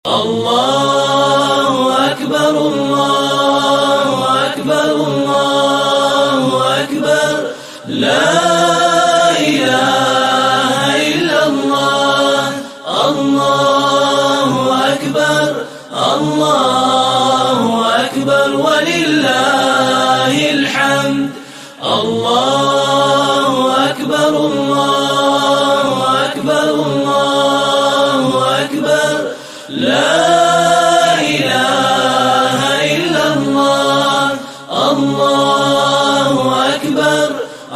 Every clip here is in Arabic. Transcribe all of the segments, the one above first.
الله أكبر الله أكبر الله أكبر لا إله إلا الله الله أكبر الله أكبر ولله الحمد الله أكبر الله أكبر الله أكبر لا إله إلا الله الله أكبر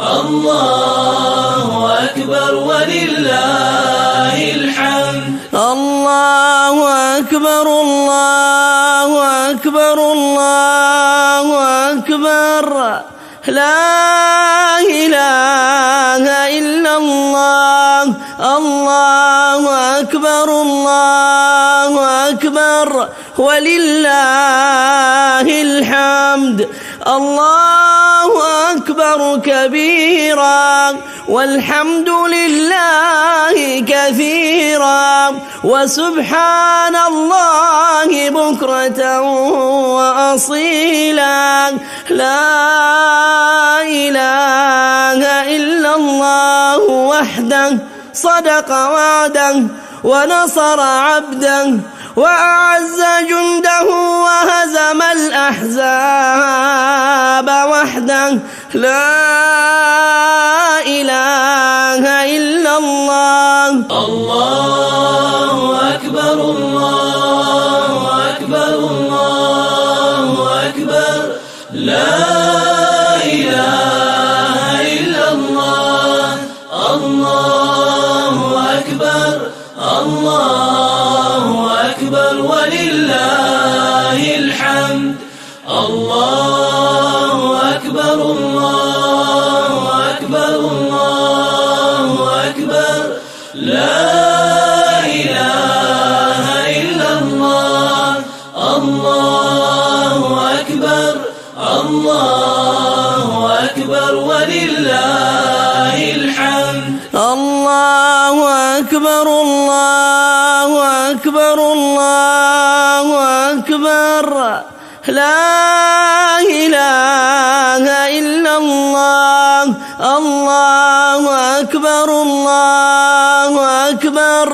الله أكبر ولله الحمد الله أكبر الله أكبر الله أكبر لا إله إلا الله الله أكبر الله أكبر ولله الحمد الله أكبر كبيرا والحمد لله كثيرا وسبحان الله بكرة وأصيلا لا إله إلا الله وحده صدق وعده ونصر عبده وأعز جنده وهزم الأحزاب وحده لا إله إلا الله الله أكبر الله أكبر الله أكبر لا إله إلا الله الله أكبر الله أكبر ولله الحمد الله أكبر الله أكبر الله أكبر لا إله إلا الله الله أكبر الله أكبر ولله الحمد الله أكبر الله أكبر الله أكبر لا إله إلا الله الله أكبر الله أكبر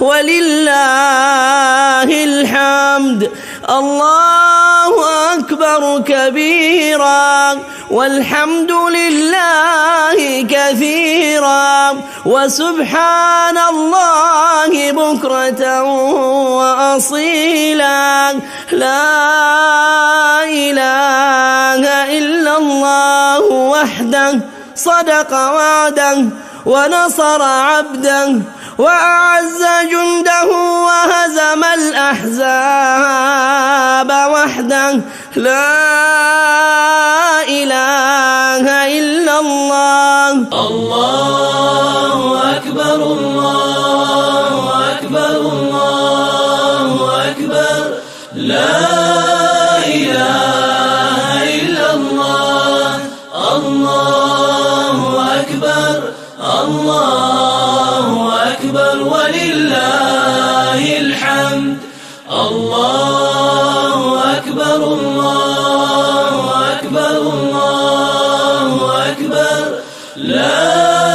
ولله الحمد الله أكبر كبيرا والحمد لله كثيرا وسبحان الله بكرة وأصيلا لا إله إلا الله وحده صدق وعده ونصر عبده وأعز جنده وهزم الأحزاب وحده لا إله إلا الله الله أكبر الله أكبر الله أكبر لا إله إلا الله الله أكبر الله أكبر ولله الحمد الله أكبر الله أكبر الله أكبر لا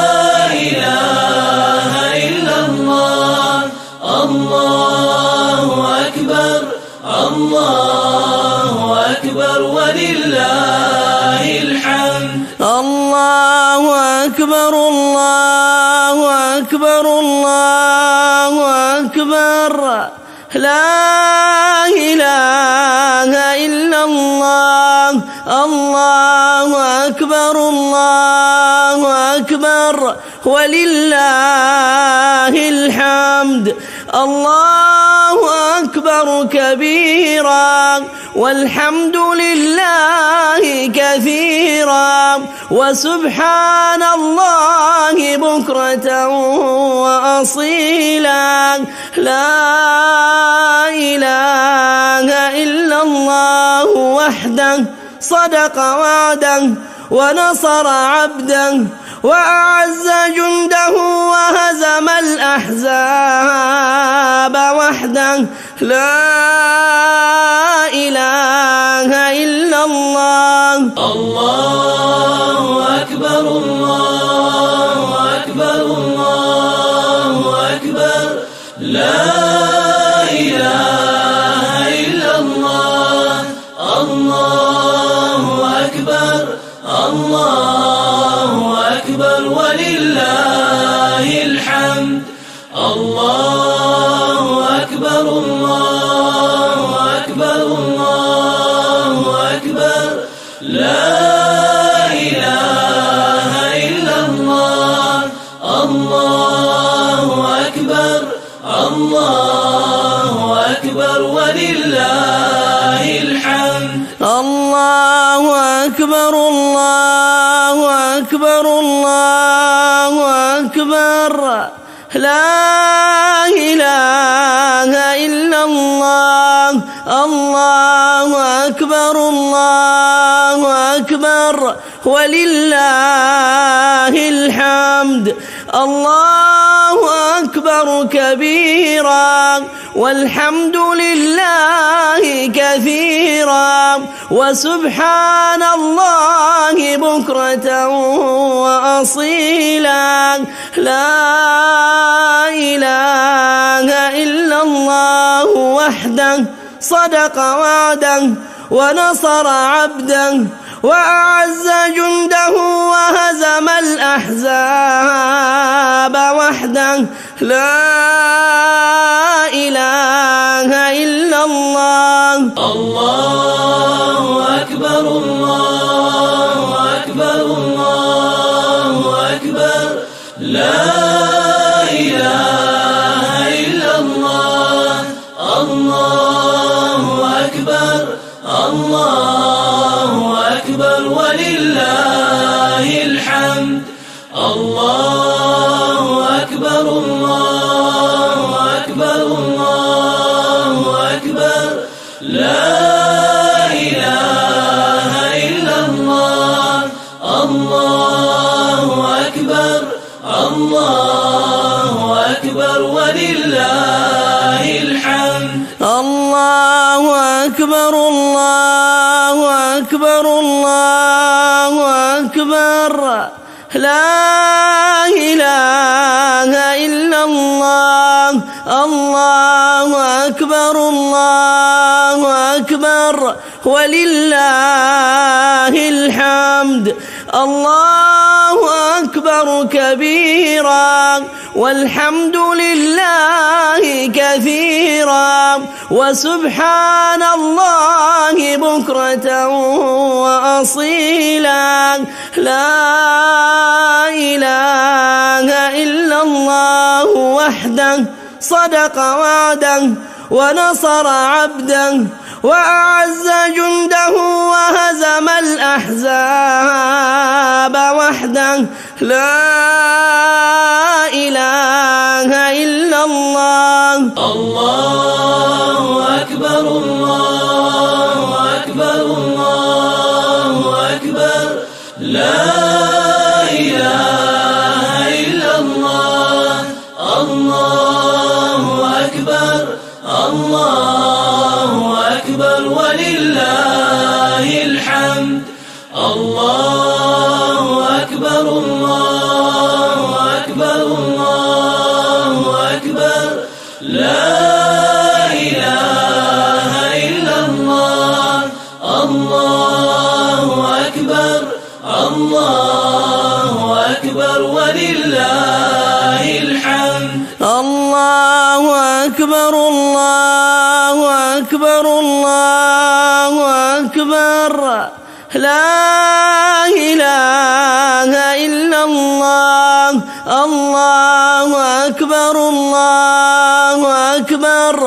إله إلا الله الله أكبر الله أكبر ولله الحمد الله أكبر الله أكبر الله أكبر لا إله إلا الله الله أكبر الله أكبر ولله الحمد الله أكبر كبيرا والحمد لله كثيرا وسبحان الله بكرة وأصيلا لا إله إلا الله وحده صدق وعده ونصر عبده وأعز جنده وهزم الأحزاب وحده لا إله إلا الله. الله أكبر الله أكبر الله أكبر لا إله إلا الله. الله أكبر الله أكبر ولله الحمد. الله أكبر الله أكبر الله أكبر لا إله إلا الله. الله أكبر الله أكبر ولله الحمد. الله أكبر الله أكبر الله أكبر لا إله إلا الله. الله أكبر الله أكبر ولله الحمد. الله أكبر كبيرا والحمد لله كثيرا وسبحان الله بكرة وأصيلا. لا إله إلا الله وحده صدق وعده ونصر عبده وأعز جنده وهزم الأحزاب وحده. لا إله إلا الله. الله أكبر الله أكبر الله أكبر لا إله إلا الله. الله أكبر الله أكبر ولله الحمد. الله أكبر الله أكبر الله أكبر لا إله إلا الله. الله أكبر الله أكبر ولله الحمد. الله أكبر الله أكبر الله أكبر لا إله إلا الله. الله أكبر الله أكبر ولله الحمد. الله أكبر كبيرا والحمد لله كثيرا وسبحان الله بكرة وأصيلا. لا إله إلا الله وحده صدق وعده ونصر عبده وأعز جنده وهزم الأحزاب وحده. لا إله إلا الله. الله أكبر الله أكبر الله أكبر لا إله إلا الله. الله أكبر الله أكبر ولله الحمد. الله أكبر الله أكبر الله أكبر لا إله إلا الله. الله أكبر الله أكبر ولله الحمد. الله أكبر الله أكبر الله أكبر لا إله إلا الله. الله أكبر الله أكبر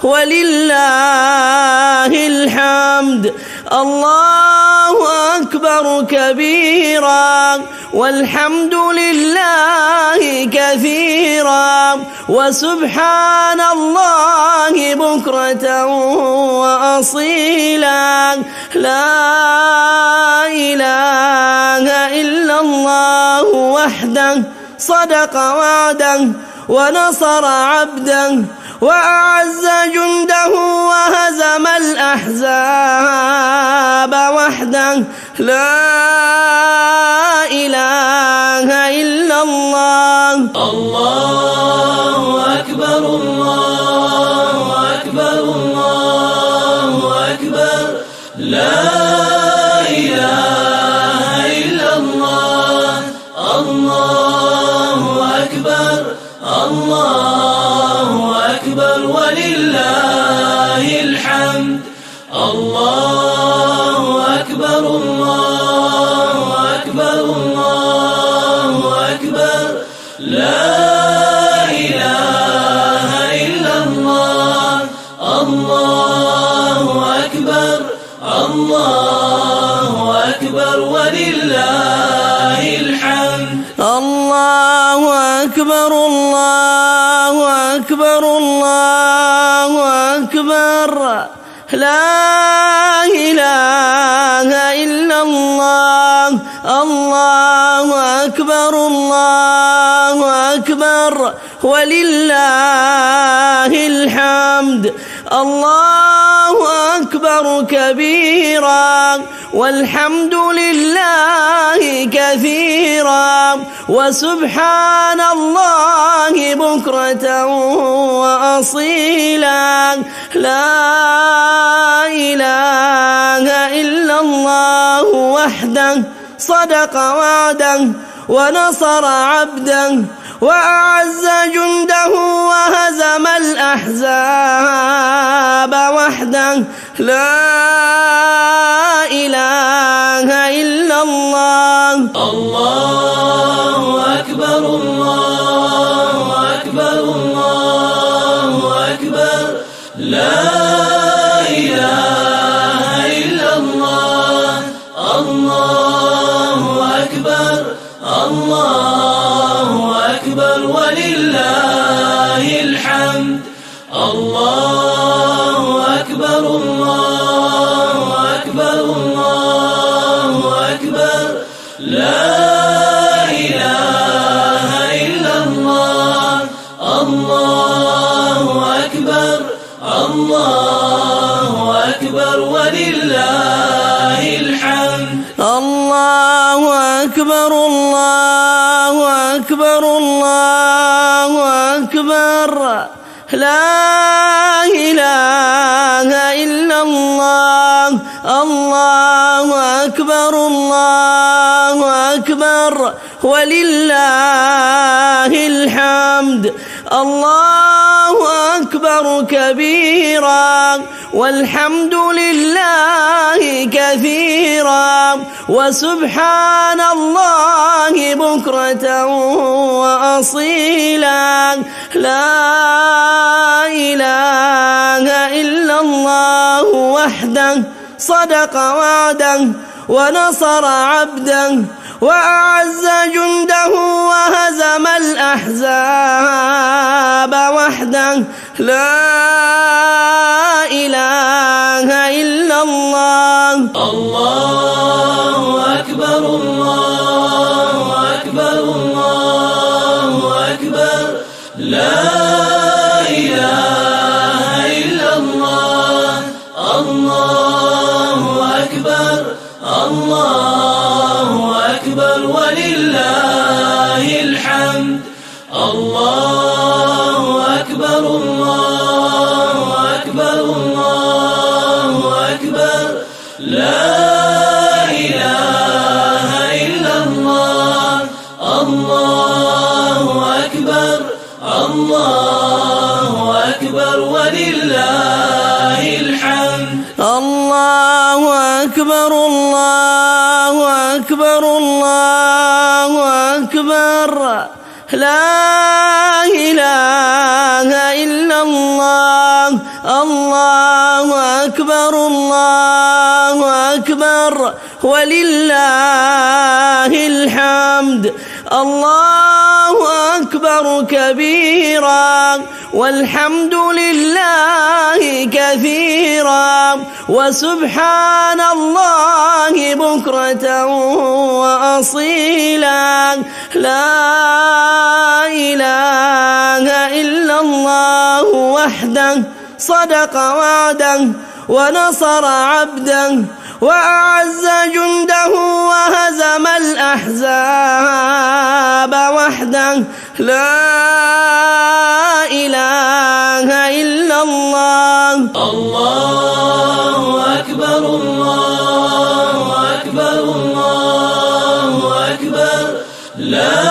ولله الحمد. الله أكبر كبيرا والحمد لله كثيرا وسبحان الله بكرة وأصيلا. لا إله إلا الله وحده صدق وعده ونصر عبده وأعز جنده وهزم الأحزاب وحده. لا إله إلا الله. الله أكبر الله أكبر الله أكبر. لا إله إلا الله. الله أكبر الله أكبر ولله الحمد. الله أكبر الله أكبر الله أكبر. لا إله إلا الله. الله أكبر الله أكبر ولله الحمد. الله أكبر الله أكبر الله أكبر. لا إله إلا الله. الله أكبر الله أكبر ولله الحمد. الله أكبر كبيرا والحمد لله كثيرا وسبحان الله بكرة وأصيلا. لا إله إلا الله وحده صدق وعده ونصر عبده وأعز جنده وهزم الأحزاب وحده. لا إله إلا الله. الله أكبر الله أكبر الله أكبر. لا إله إلا الله. الله أكبر الله أكبر ولله الحمد. الله أكبر الله أكبر الله أكبر. لا إله إلا الله. الله أكبر الله أكبر ولله الحمد. الله أكبر الله أكبر الله أكبر. لا إله إلا الله. الله أكبر الله أكبر ولله الحمد. الله أكبر كبيرا والحمد لله كثيرا وسبحان الله بكرة وأصيلا. لا إله إلا الله وحده صدق وعده ونصر عبده وأعز جنده وهزم الأحزاب وحده. لا إله إلا الله. الله أكبر الله أكبر الله أكبر. لا إله إلا الله. الله أكبر الله أكبر ولله الحمد. الله أكبر الله أكبر الله أكبر. لا إله إلا الله. الله أكبر الله أكبر ولله الحمد. الله أكبر الله أكبر الله أكبر. لا إله إلا الله. الله أكبر الله أكبر ولله الحمد. الله أكبر كبيرا والحمد لله كثيرا وسبحان الله بكرة وأصيلا. لا إله إلا الله وحده صدق وعده ونصر عبده وأعز جنده وهزم الأحزاب وحده. لا إله إلا الله. الله أكبر الله أكبر الله أكبر. لا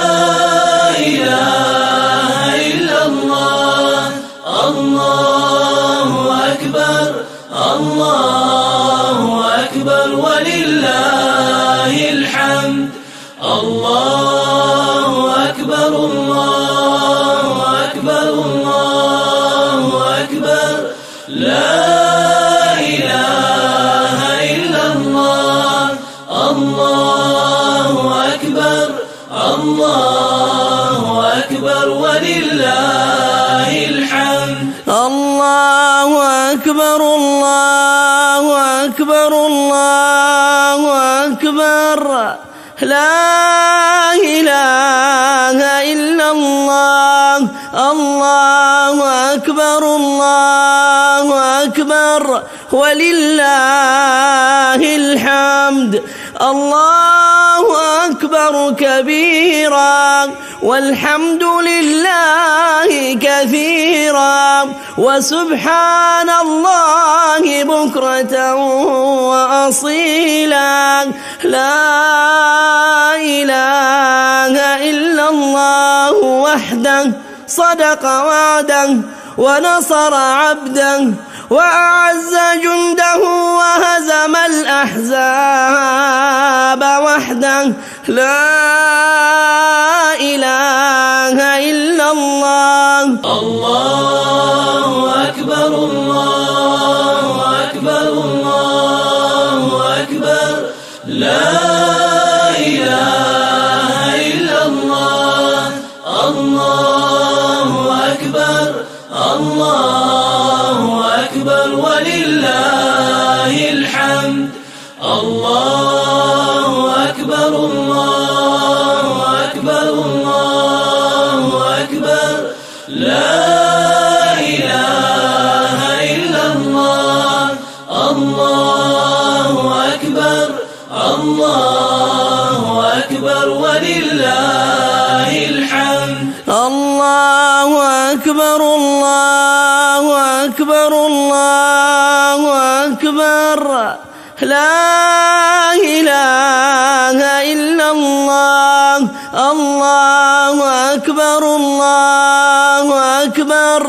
إله إلا الله. الله أكبر الله أكبر ولله الحمد. الله أكبر الله أكبر الله أكبر. لا إله إلا الله. الله أكبر الله أكبر ولله الحمد. الله أكبر الله أكبر الله أكبر. لا إله إلا الله. الله أكبر الله أكبر ولله الحمد. الله أكبر كبيرا والحمد لله كثيرا وسبحان الله بكرة وأصيلا. لا إله إلا الله وحده صدق وعده ونصر عبده وأعز جنده وهزم الأحزاب وحده. لا إله إلا الله. الله أكبر الله أكبر الله أكبر. لا إله إلا الله. الله أكبر الله أكبر ولله الحمد. الله أكبر الله أكبر الله أكبر. لا إله إلا الله. الله أكبر الله أكبر ولله الحمد. الله أكبر الله أكبر الله أكبر. لا إله إلا الله. الله أكبر الله أكبر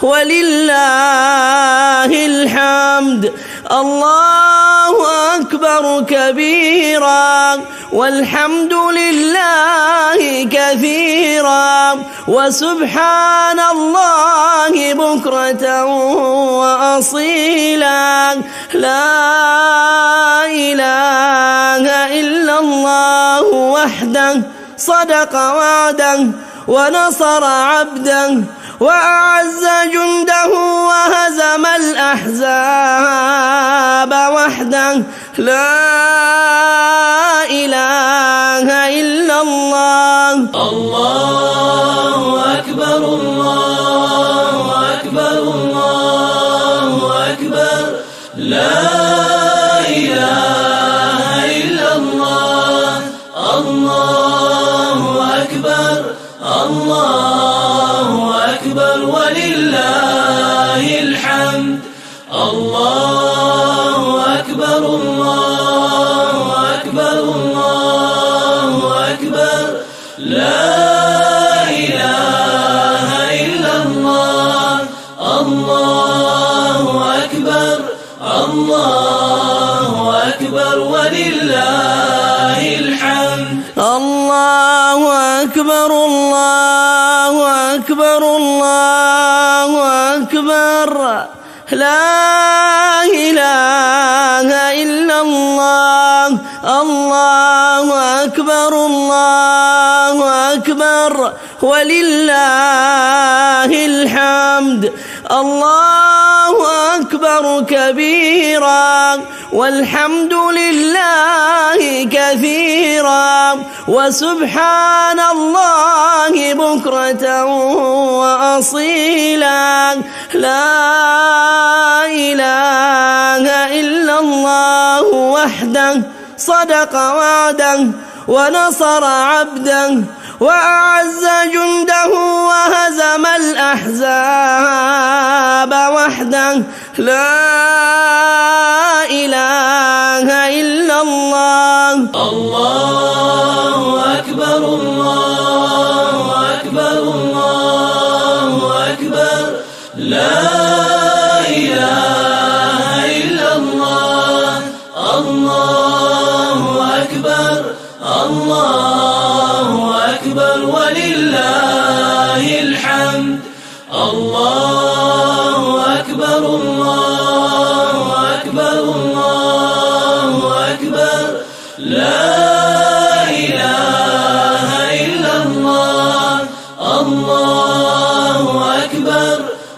ولله الحمد. الله أكبر كبيرا والحمد لله كثيرا وسبحان الله بكرة وأصيلا. لا إله إلا الله وحده صدق وعده ونصر عبده وأعز جنده وهزم الأحزاب وحده. لا إله إلا الله. الله أكبر الله أكبر الله أكبر. لا إله إلا الله. الله أكبر الله أكبر ولله الحمد. الله أكبر الله أكبر الله أكبر. لا إله إلا الله. الله أكبر الله أكبر ولله الحمد. الله أكبر الله أكبر الله أكبر. لا إله إلا الله. الله أكبر الله أكبر ولله الحمد. الله أكبر كبيرا والحمد لله كثيرا وسبحان الله بكرة وأصيلا لا إله إلا الله وحده صدق وعده ونصر عبده وأعز جنده وهزم الأحزاب وحده لا إله إلا الله الله أكبر الله أكبر الله أكبر لا إله إلا الله الله أكبر الله أكبر ولله الحمد الله أكبر الله أكبر الله أكبر لا إله إلا الله الله أكبر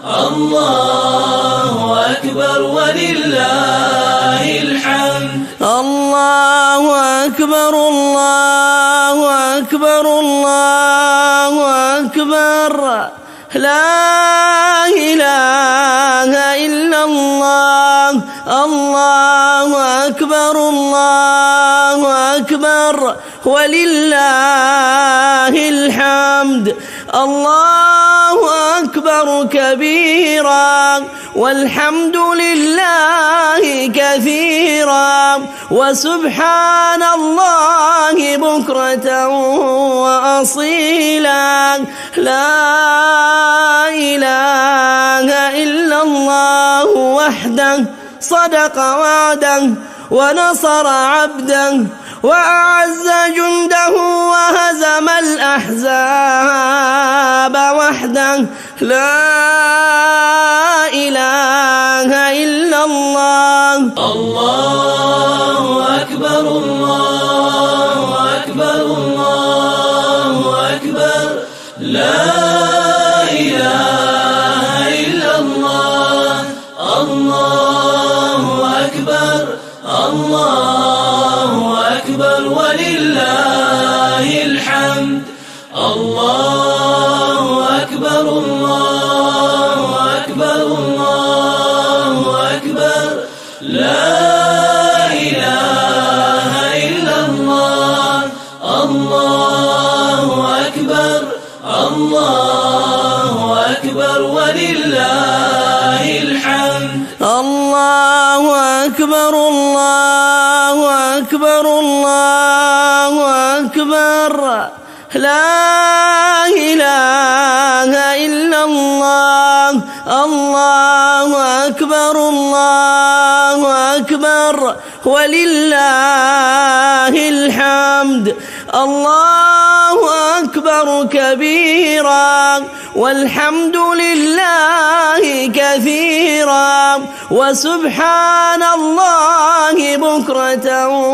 الله أكبر ولله الحمد الله أكبر الله أكبر الله أكبر لا إله إلا الله الله أكبر الله أكبر ولله الحمد الله أكبر كبيرا والحمد لله كثيرا وسبحان الله بكرة وأصيلا لا إله إلا الله وحده صدق وعده ونصر عبده وأعز جنده وهزم الأحزاب وحده لا إله إلا الله الله أكبر الله أكبر الله أكبر لا إله إلا الله الله أكبر الله أكبر ولله الحمد الله أكبر الله أكبر الله أكبر لا إله إلا الله الله أكبر الله أكبر ولله الحمد الله أكبر الله أكبر الله أكبر لا إله إلا الله الله أكبر الله أكبر ولله الحمد الله أكبر كبيرا والحمد لله كثيرا وسبحان الله بكرة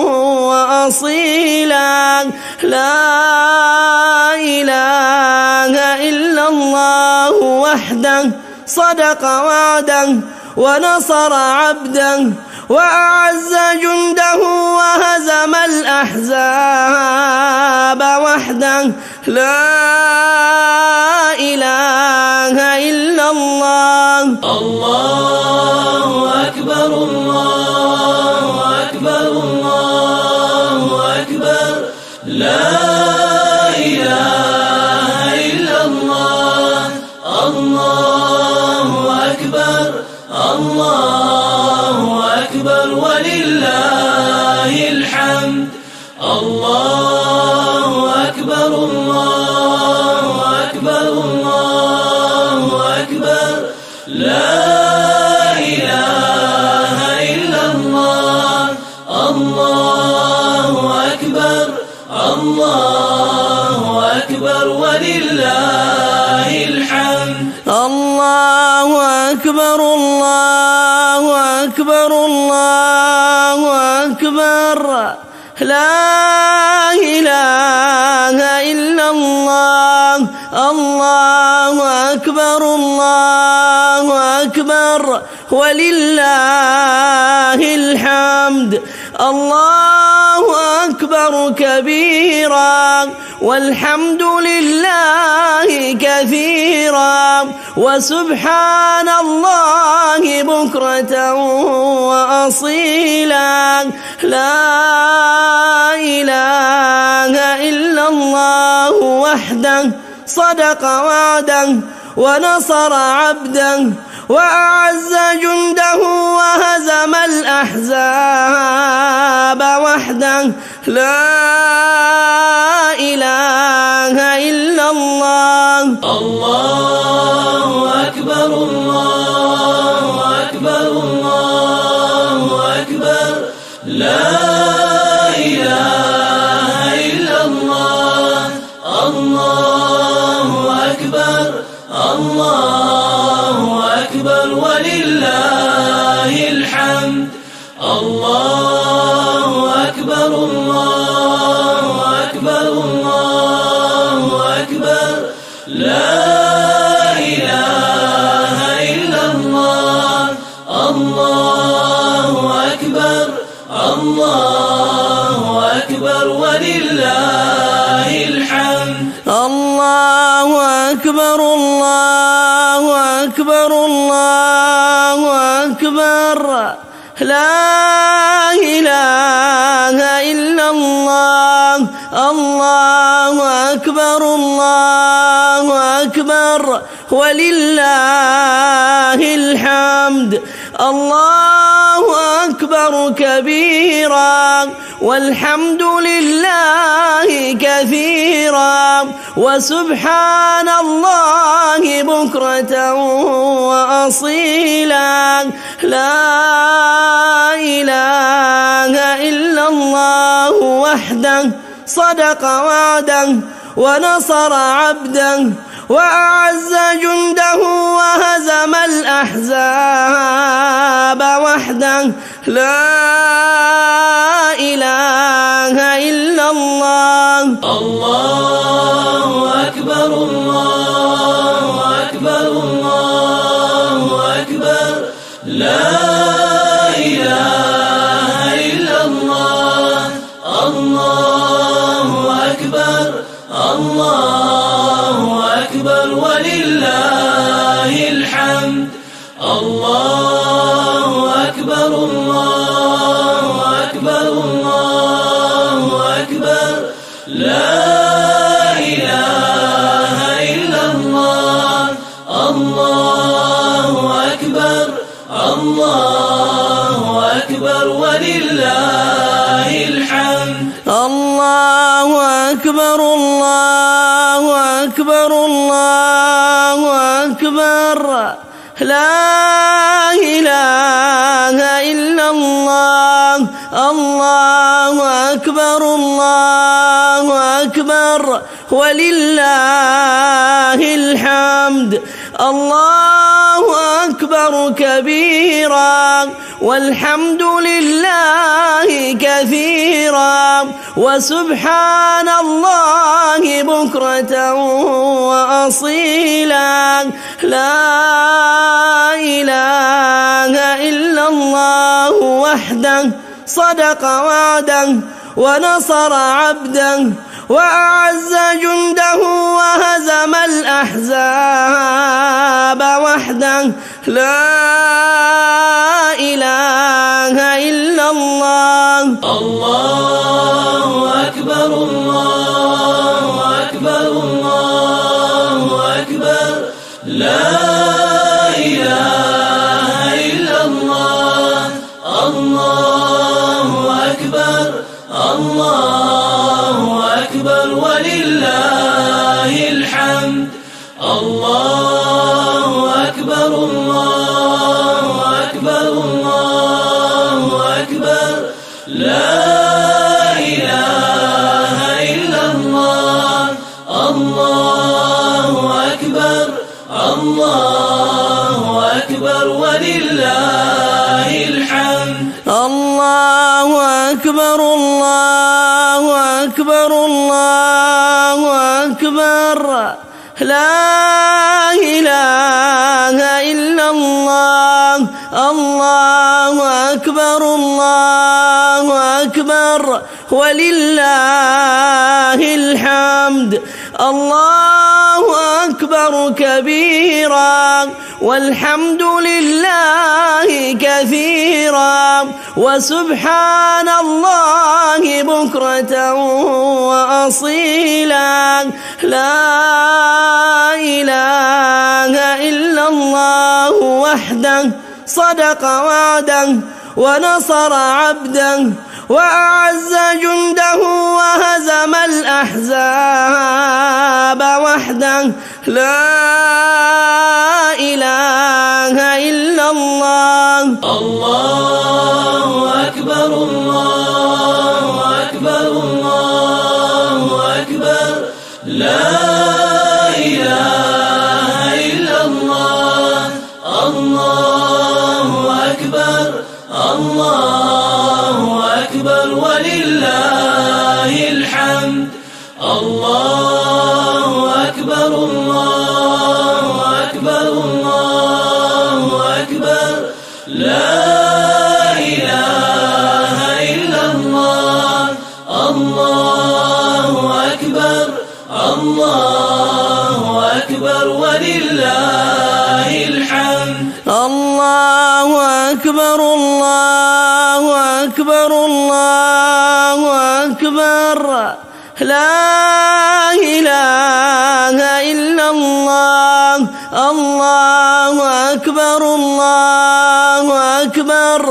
وأصيلا لا إله إلا الله وحده صدق وعده ونصر عبده وأعز جنده وهزم الأحزاب وحده لا إله إلا الله الله أكبر الله أكبر الله أكبر لا إله إلا الله الله أكبر الله أكبر ولله الحمد الله أكبر الله أكبر الله أكبر لا إله إلا الله الله أكبر الله أكبر ولله الحمد الله أكبر الله أكبر الله أكبر لا إله إلا الله الله أكبر الله أكبر ولله الحمد. الله أكبر كبيرا والحمد لله كثيرا وسبحان الله بكرة وأصيلا. لا إله إلا الله وحده صدق وعده ونصر عبده وأعز جنده وهزم الأحزاب وحده. لا إله إلا الله. الله أكبر الله أكبر الله أكبر. لا إله إلا الله. الله أكبر الله أكبر ولله الحمد. الله أكبر الله أكبر الله أكبر. لا إله إلا الله. الله أكبر الله أكبر ولله الحمد. الله أكبر الله أكبر الله أكبر. لا إله إلا الله. الله أكبر الله أكبر ولله الحمد. الله أكبر كبيرا والحمد لله كثيرا وسبحان الله بكرة وأصيلا. لا إله إلا الله وحده صدق وعده ونصر عبده وأعز جنده وهزم الأحزاب وحده. لا إله إلا الله. الله أكبر الله أكبر الله أكبر. لا إله إلا الله. الله أكبر الله أكبر ولله الحمد. الله أكبر الله أكبر الله أكبر. لا إله إلا الله. الله أكبر الله أكبر ولله الحمد. الله أكبر الله أكبر الله أكبر. لا إله إلا الله. الله أكبر الله أكبر ولله الحمد. الله أكبر كبيرا والحمد لله كثيرا وسبحان الله بكرة وأصيلا. لا إله إلا الله وحده صدق وعده ونصر عبده وأعز جنده وهزم الأحزاب وحده. لا إله إلا الله. الله أكبر الله أكبر الله أكبر. لا إله إلا الله. الله أكبر الله أكبر ولله الحمد. الله أكبر الله أكبر الله أكبر. لا إله إلا الله. الله أكبر الله أكبر ولله الحمد. الله أكبر الله أكبر الله أكبر. لا إله إلا الله. الله أكبر الله أكبر ولله الحمد الله أكبر كبيرا والحمد لله كثيرا وسبحان الله بكرة وأصيلا لا إله إلا الله وحده صدق وعده ونصر عبده وأعز جنده وهزم الأحزاب وحده لا إله إلا الله الله أكبر الله أكبر الله أكبر لا إله إلا الله الله أكبر الله أكبر ولله الحمد الله أكبر الله أكبر الله أكبر لا إله إلا الله الله أكبر الله أكبر ولله الحمد الله أكبر الله أكبر الله أكبر لا إله إلا الله الله أكبر الله أكبر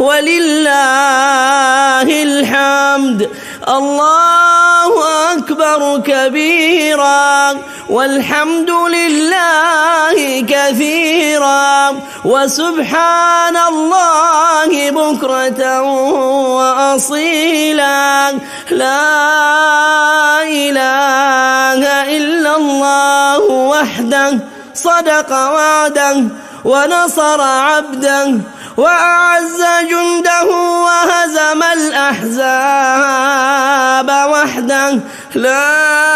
ولله الحمد الله أكبر كبيرا والحمد لله كثيرا وسبحان الله بكرة وأصيلا لا إله إلا الله وحده صدق وعده ونصر عبده وأعز جنده وهزم الأحزاب وحده لا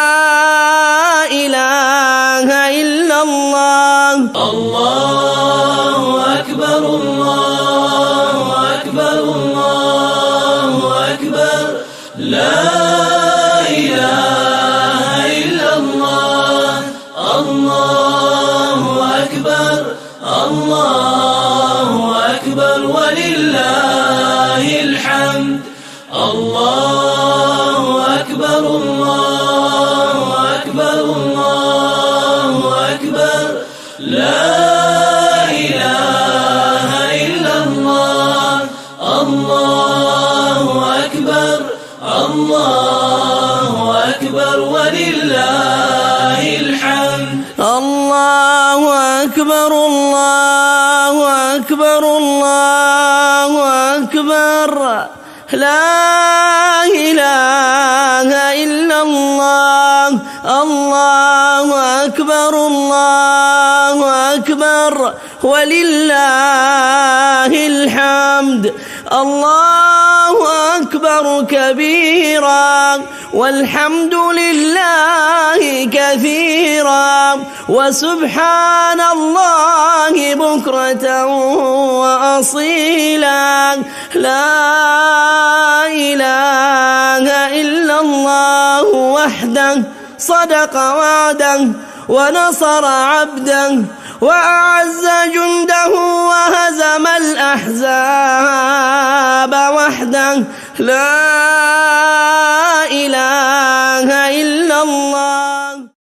إله إلا الله الله أكبر الله أكبر الله أكبر لا إله إلا الله الله أكبر الله أكبر ولله الحمد الله أكبر الله أكبر الله أكبر لا إله إلا الله الله أكبر الله أكبر ولله الحمد الله أكبر الله أكبر الله أكبر لا إله إلا الله الله أكبر الله أكبر ولله الحمد الله أكبر كبيرا والحمد لله كثيرا وسبحان الله بكرة وأصيلا لا إله إلا الله وحده صدق وعده ونصر عبده وأعز جنده وهزم الأحزاب وحده لا إله إلا الله